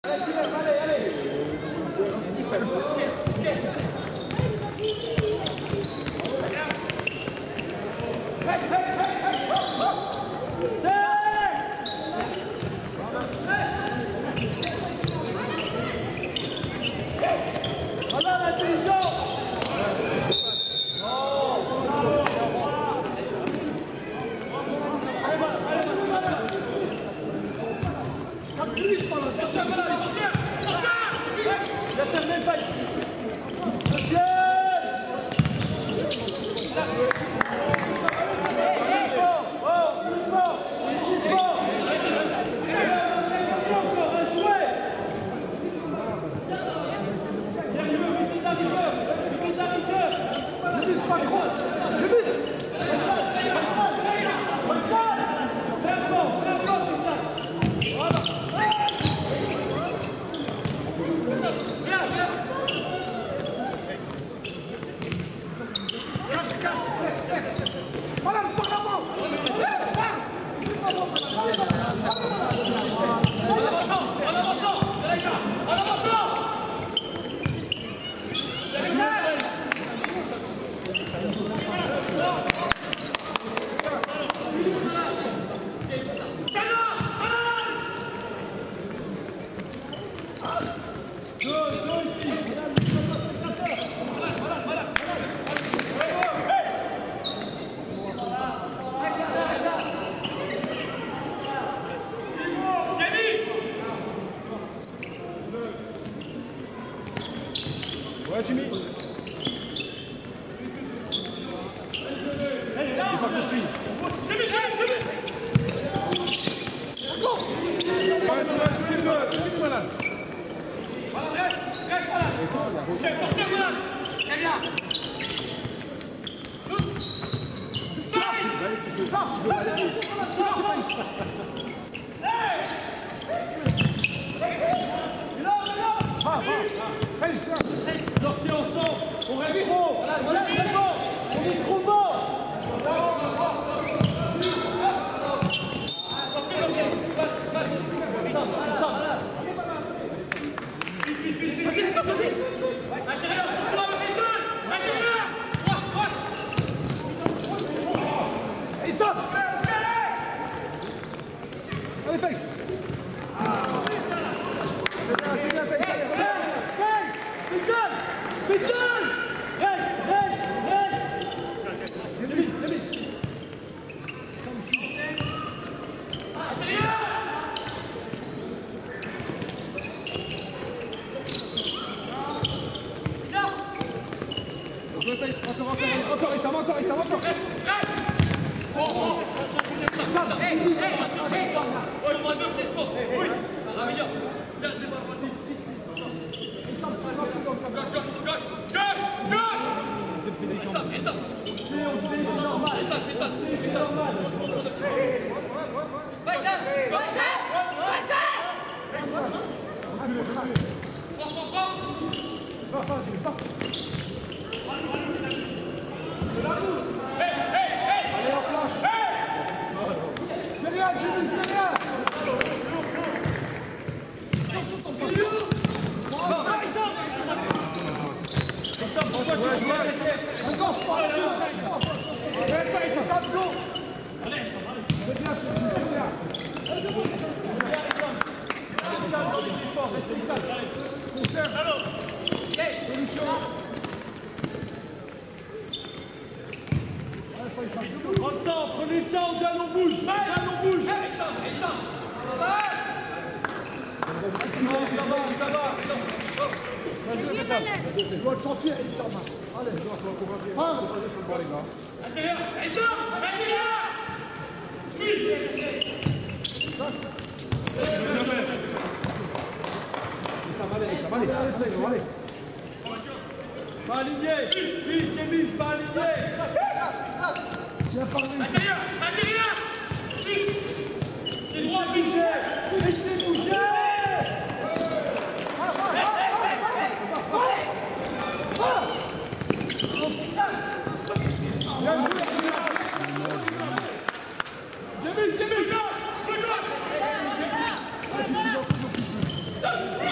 Ouais, Jimmy. J'ai pas compris. Sortez ensemble, on reste trop, on est trop mort. Allez, face. Encore, il s'en va encore. Prenez le temps, on bouge. Ça va. Je dois le sentir, il s'en va. Allez, je dois encourager sur le bord, les gars. Intérieur, allez. Pas aligné. Vite, Jémis, pas aligné. Intérieur. Laissez bouger. Jémis,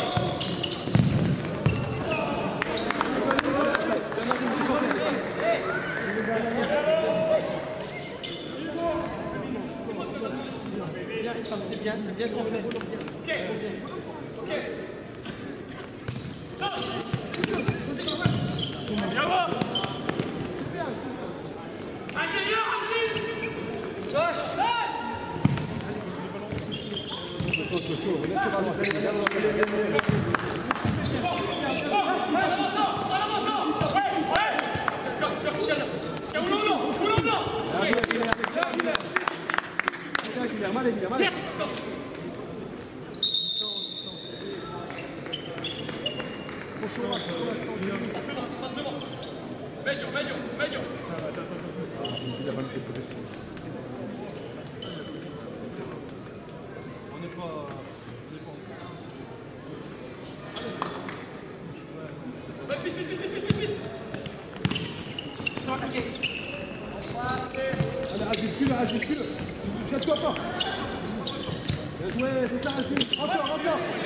Allez, agile-le. Jette-toi pas. Ouais, c'est ça, agile. Encore.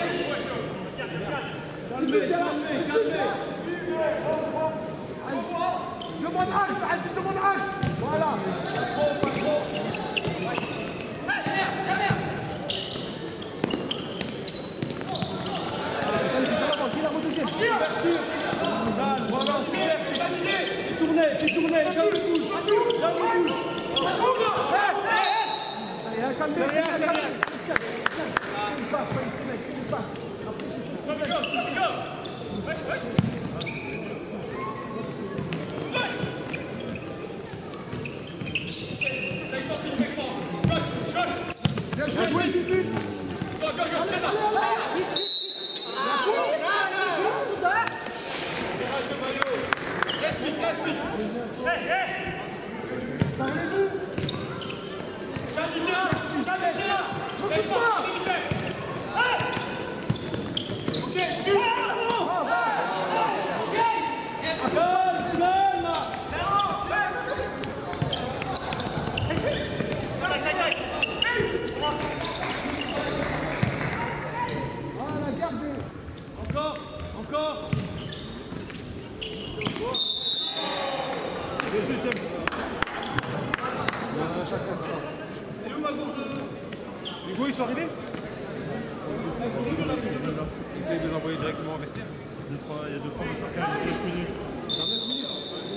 Calmez. Demande âge. Voilà. Fais tourner, Encore. Hugo, ils sont arrivés? Essayez de les envoyer directement en vestiaire. Il y a 2 points de 9 minutes. Dans 9 minutes.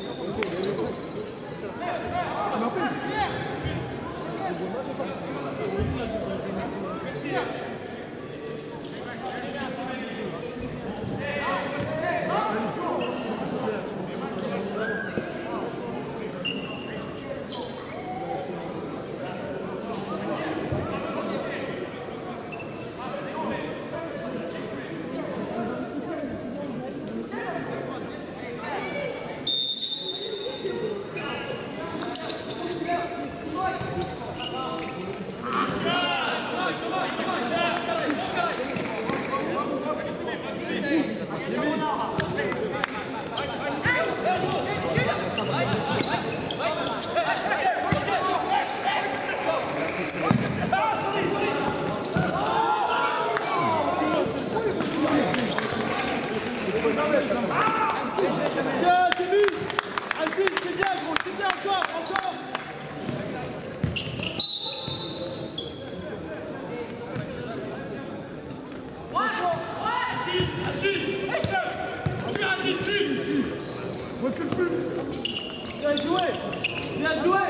Bien joué.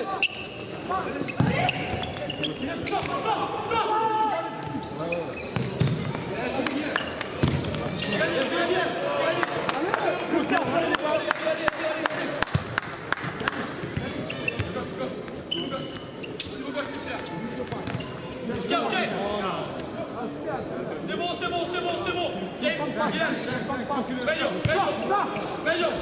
C'est bon. Bello.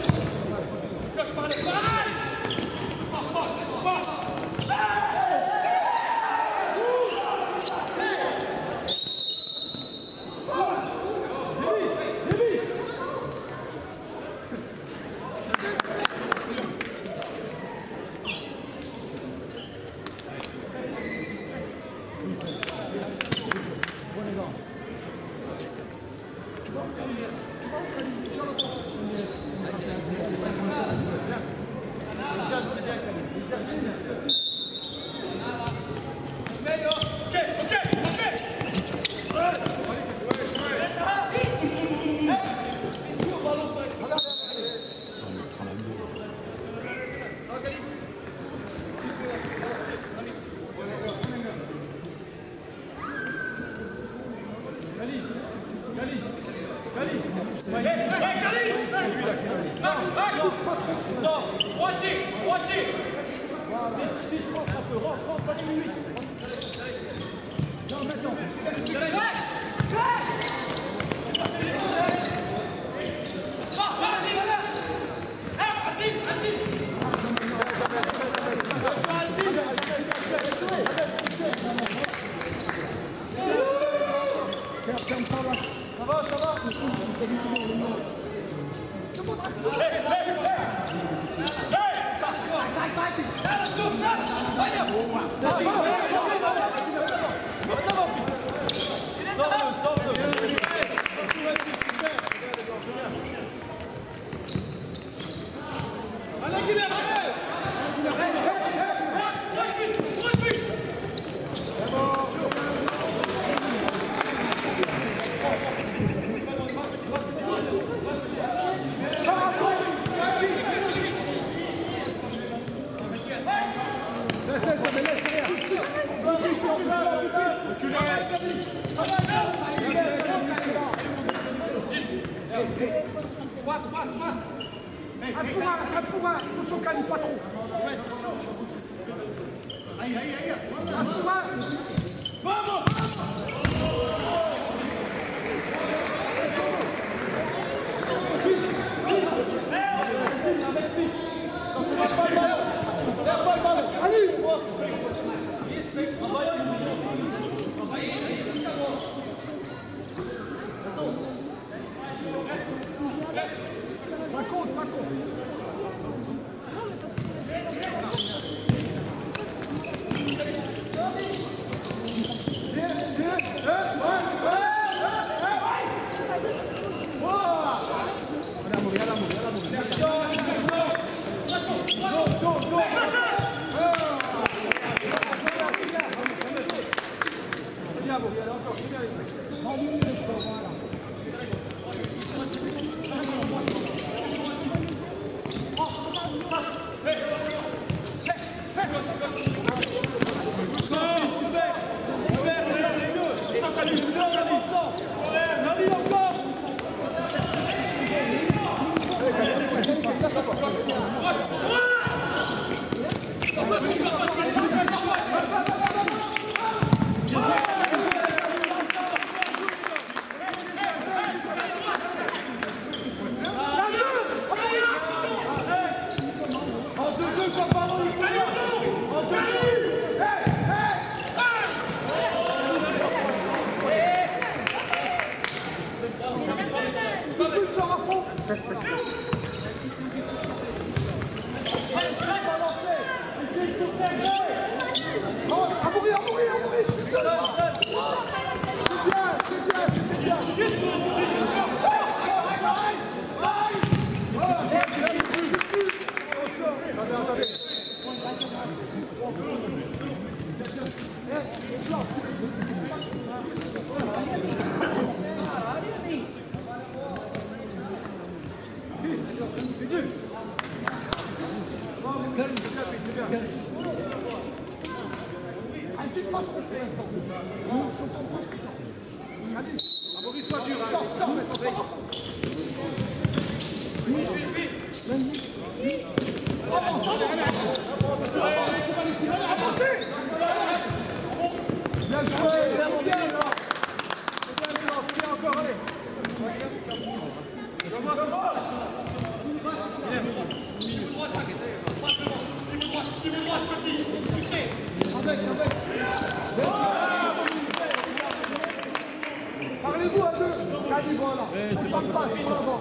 Parlez-vous à deux. Allez, voilà. On parle pas, c'est pas avant.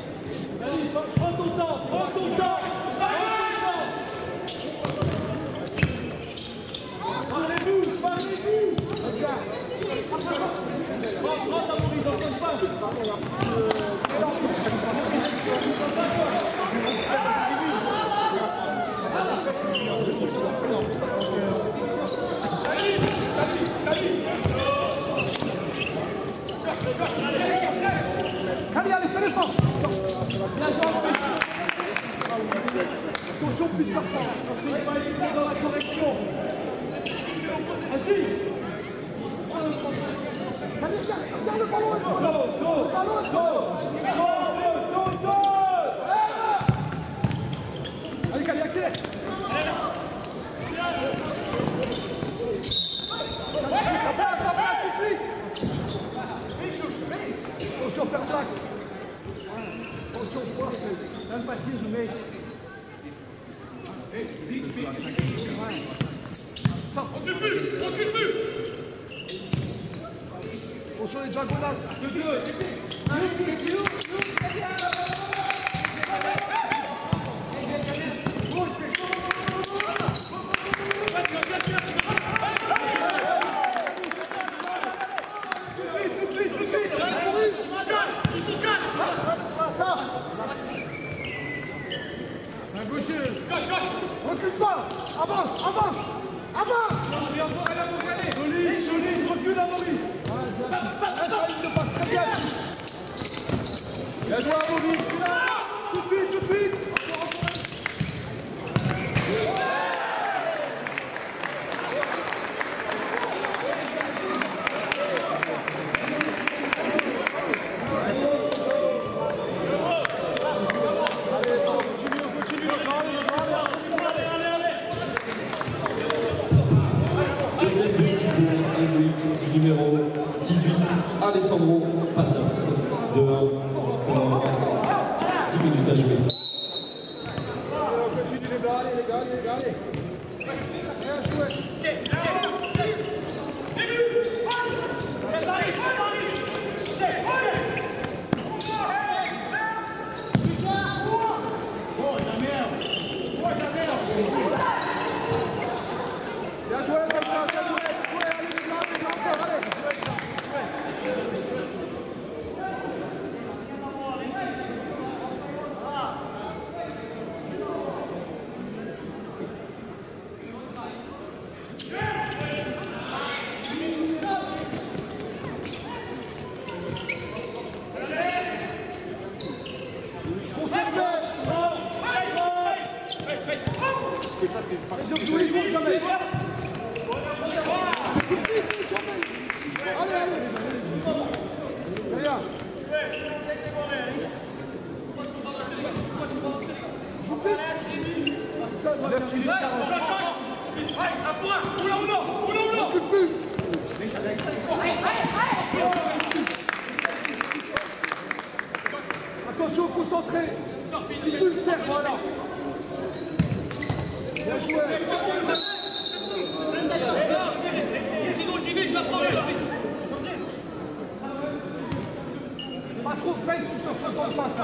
Allez, prends ton temps, prends ton temps. Parlez-vous, parlez-vous. Regarde. Prends ta mourise, on ne pas. Allez, allez, fais l'effort. Attention, plus de temps. Il va aller dans la correction. Vas-y. Allez, regarde le ballon. Le ballon, allez, Kali, accélère. Attention, faire plaque. Attention, force. Même pas 10, mais... Attention les diagonales. 2-2. Bien joué, Amaury. Tout de suite, tout de suite. Deuxième but pour Emily du numéro 18, Alessandro Patias, de 1, encore 10 minutes à jouer. Continue les gars, allez. Bien joué. Bien joué, comme ça, bien joué. Allez, les gars, encore, allez. Attention, concentré. Il peut le faire, voilà. Bien joué. Sinon j'y vais, je la prends. Pas trop fake sur 60 passes.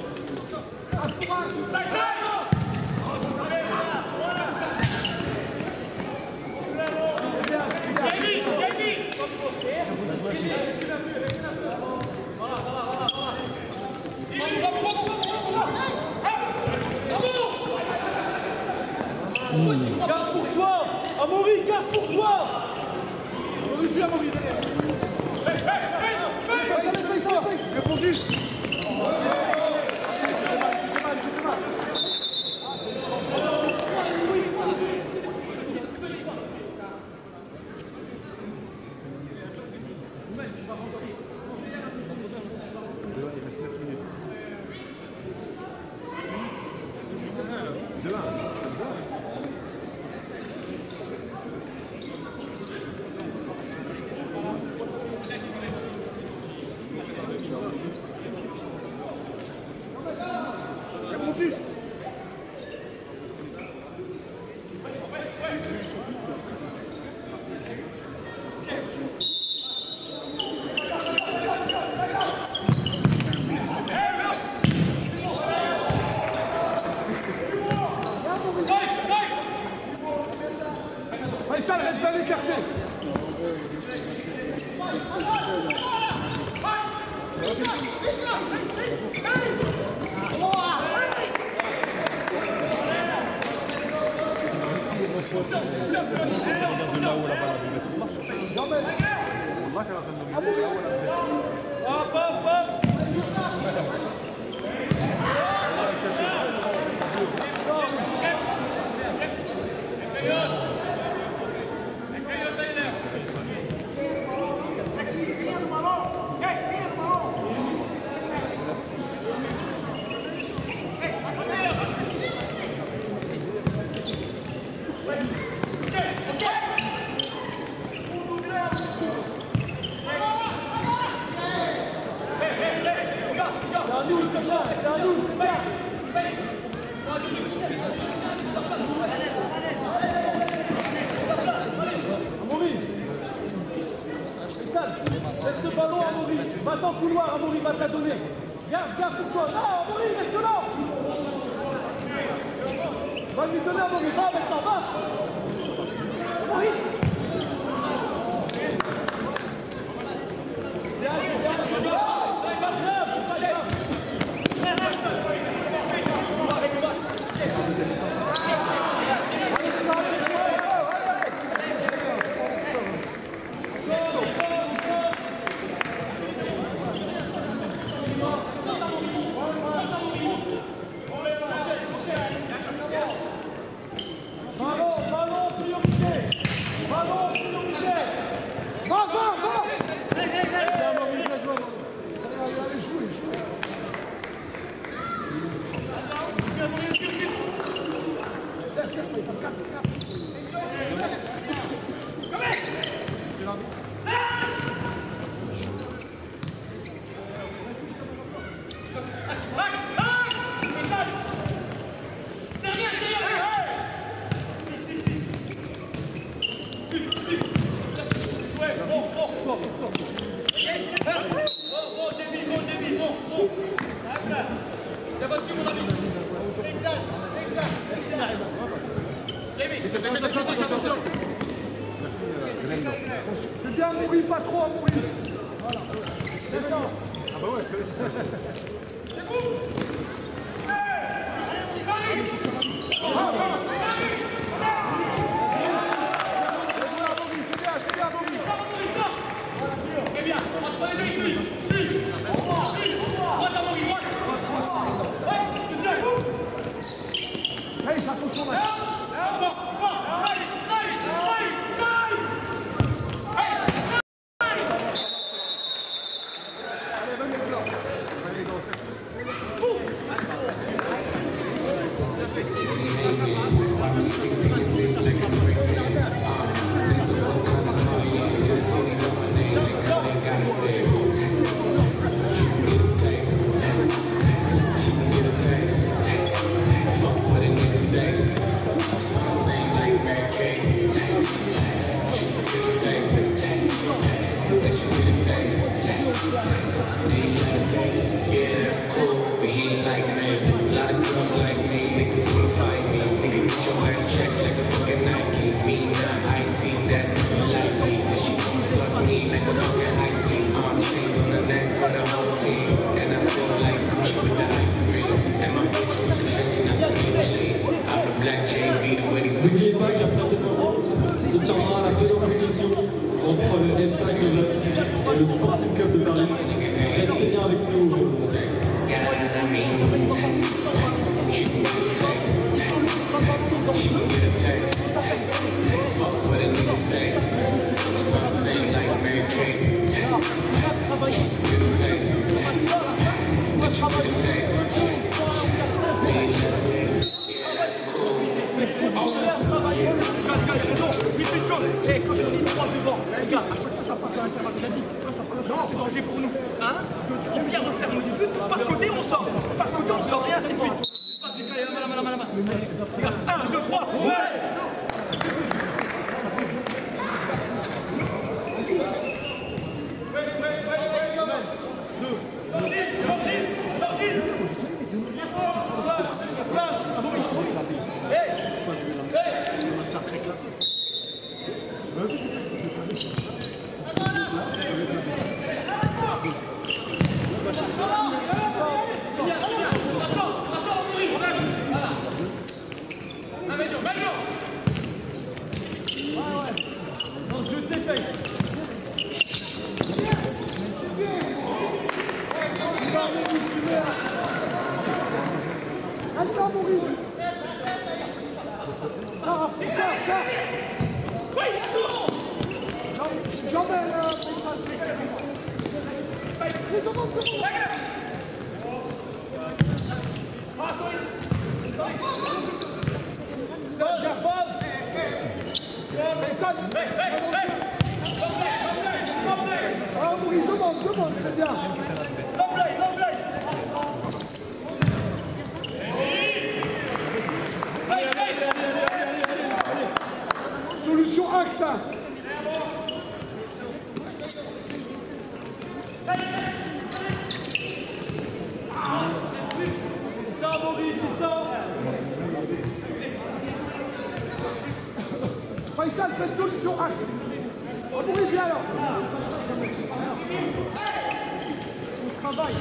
Garde pour toi. Amaury, garde pour toi. Amaury, suis Amaury derrière. Réponds juste. Faisal, reste bien écarté. Laisse ce ballon, Amaury. Va dans le couloir, Amaury, va te la donner. Garde pour toi. Non, Amaury, reste là. Va lui donner, Amaury. Va maintenant, va. Amaury. Ballon, priorité. Ballon, priorité. Va. Allez, jouez. C'est bien mourir, pas trop à mourir. Voilà. D'accord. Ah bah ouais. C'est bon. Très bien. Prenez les ici. Allez, ça compte son match. N'oubliez pas qu'après cette rencontre se tiendra la deuxième compétition entre le F5 et le Sporting Club de Paris. Restez bien avec nous. Et quand on est 3 devant, les gars, à chaque fois ça passe à l'intérieur de la dit. Quand ça passe, c'est danger pour nous. Hein? On vient de faire nos débuts, parce que dès on sort, et ainsi de suite. Les gars, 1, 2, 3, ouais! Demande, c'est bien. Solution axe. Ça, Maurice, c'est ça. Faisal, faites solution axe. Maurice, viens alors. On travaille.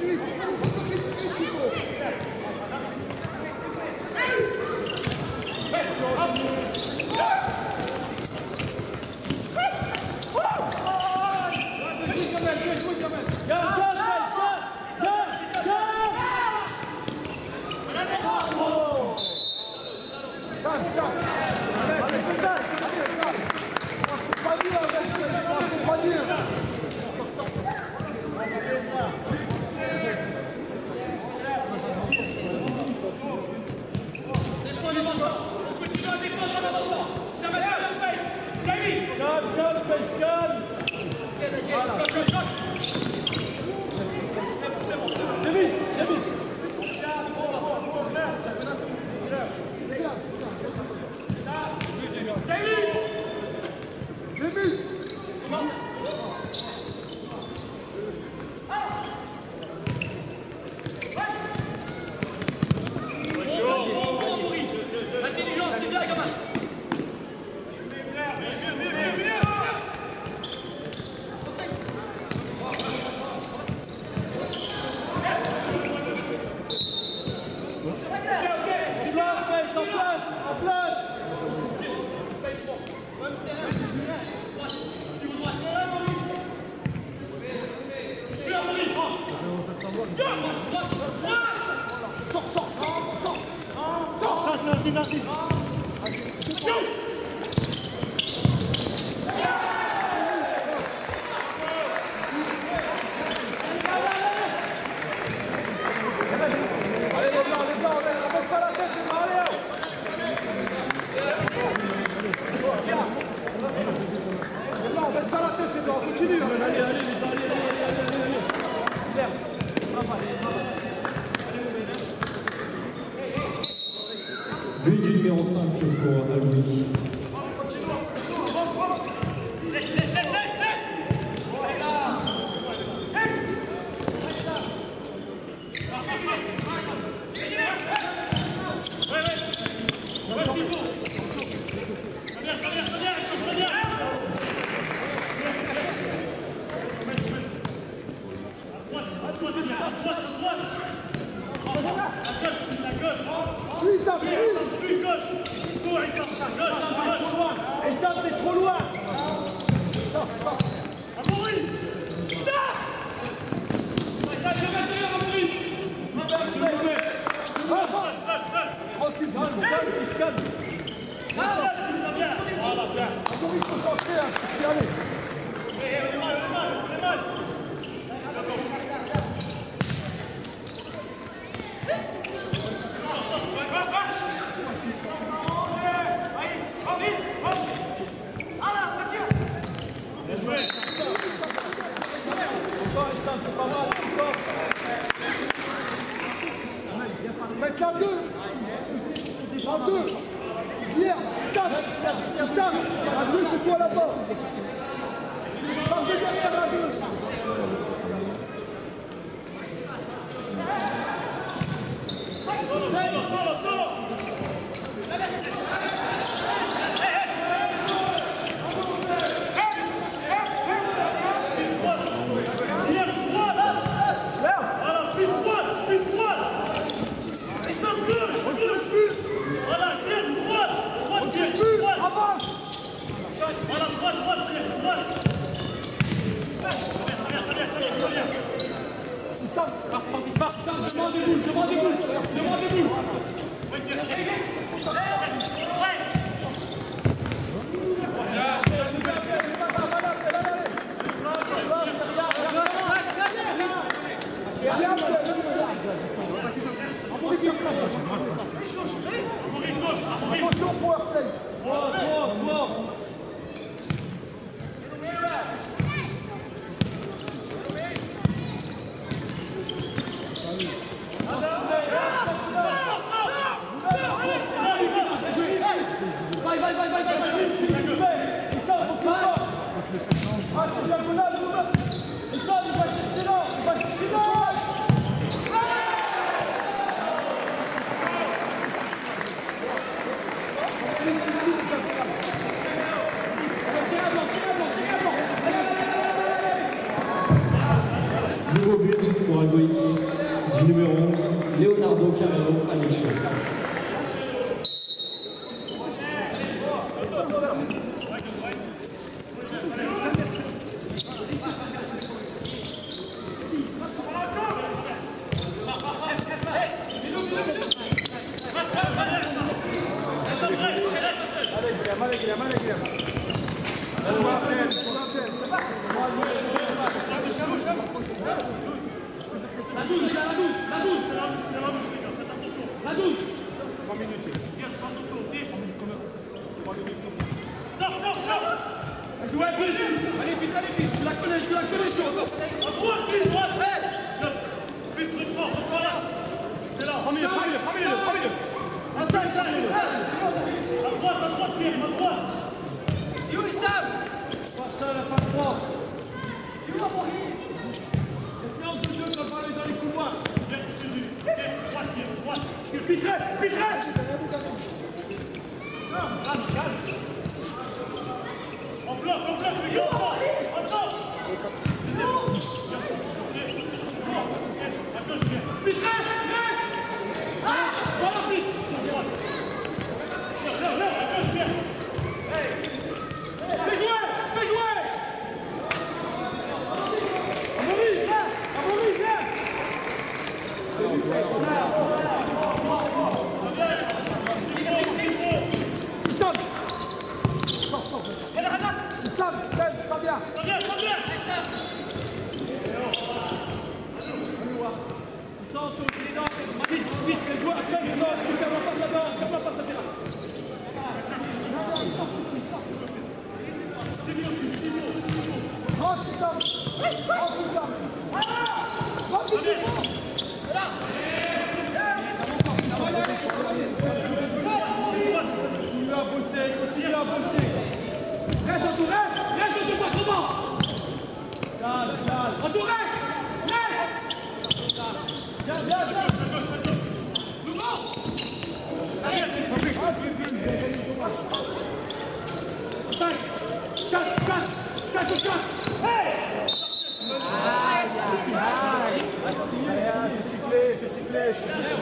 But du numéro 5 pour Aloui. T'es trop loin. Faites en deux. En deux. Hier, Sam, à deux, c'est toi là-bas. Par deux derrière à deux. Attention pour Airplay. Nouveau but pour un goïque du numéro 11, Leonardo Carrero Alecho. Allez vite, tu la connais, tu la connais, tu la connais. C'est là, prends-le. À droite, Pierre, à droite. Et où ils savent? Passe à la passe droite. Et où la Maurice? Les séances de jeu doivent aller dans les couloirs. Droite. Pitresse. Calme. En bloc, les gars, ensemble. Pitresse. Fais jouer. Amaury, viens. Continue à bosser. Reste en tout, reste comment? En tout, reste. Viens. Nouveau. Allez, 5, 4. Hey! C'est sifflé.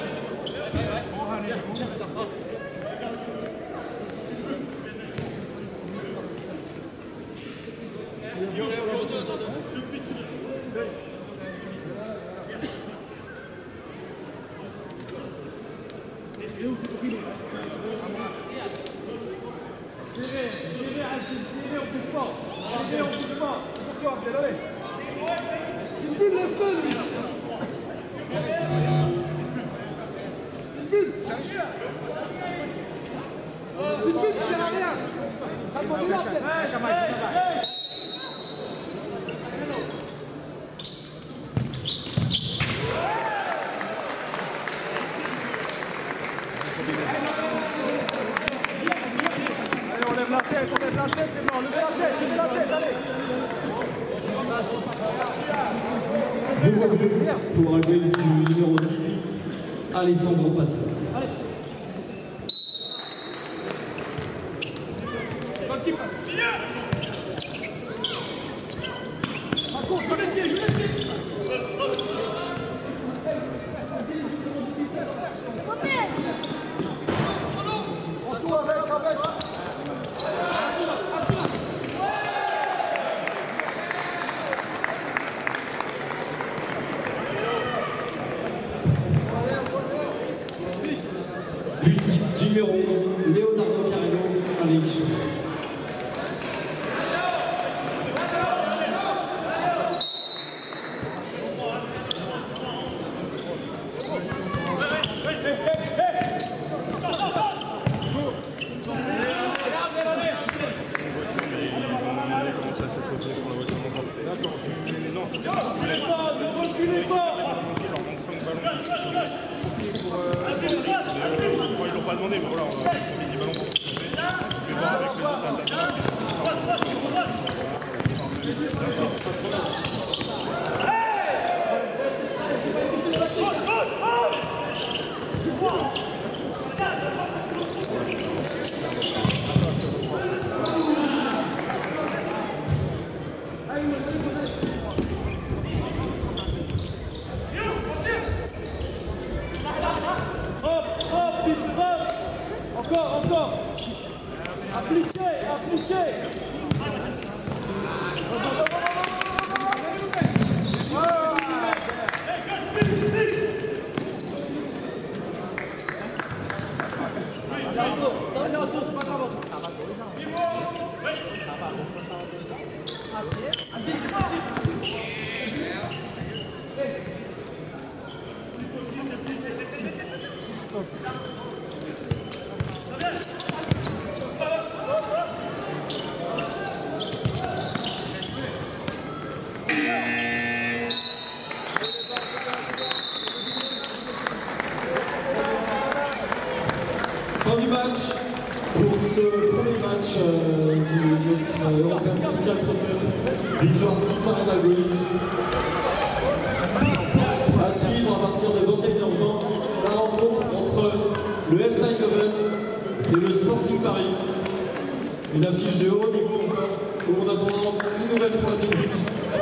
Nouveau but pour un goal du numéro 18, Alessandro Patias. But numéro 11, Leonardo Carrero Alecho. Ils l'ont pas demandé, mais voilà, on a mis 10 ballons pour je vais voir avec les autres Fin du match pour ce premier match du européen de Futsal Pro Cup. Victoire 6-1 d'Algolique. À suivre à partir de 21h20 la rencontre entre le FC Eindhoven et le Sporting Paris. Une affiche de haut niveau encore, où on attendra une nouvelle fois des buts.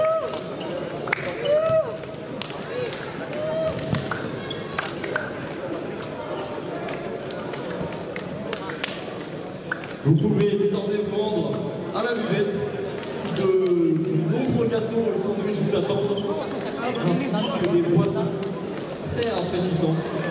Vous pouvez désormais vous rendre à la buvette. De nombreux gâteaux et sandwichs vous attendent, ainsi que des boissons très rafraîchissantes.